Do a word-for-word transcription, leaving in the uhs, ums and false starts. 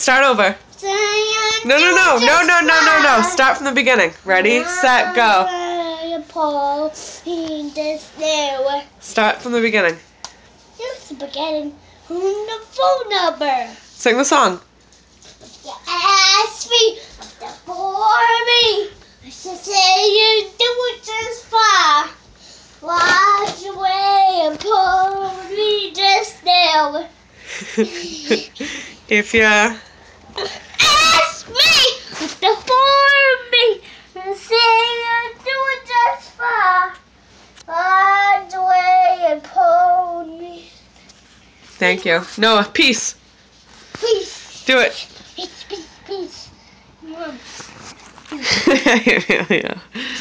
start over. No, no, no, no, no, no, no, no. Start from the beginning. Ready, set, go. Start from the beginning. Here's the beginning. The phone number. Sing the song. You asked me for me. I should say you do it just fine. Watch away and pull me just now. If you ask me to for me and say you do it just fine. Watch away and pull me. Thank you. Noah, peace. Peace. Do it. Peace, peace, peace. Yeah.